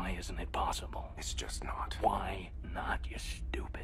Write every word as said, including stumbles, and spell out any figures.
Why isn't it possible? It's just not. Why not, you stupid?